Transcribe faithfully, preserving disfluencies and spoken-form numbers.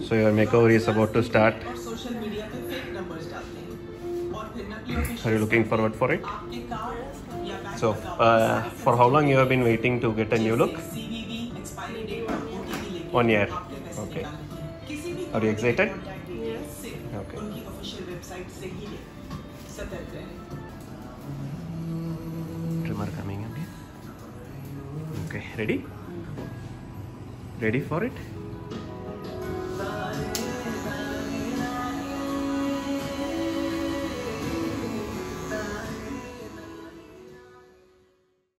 So your makeover is about to start. Are you looking forward for it? So, uh, for how long you have been waiting to get a new look? One year. Okay. Are you excited? Yes. Okay. Trimmer coming in. Okay. Ready? Ready for it?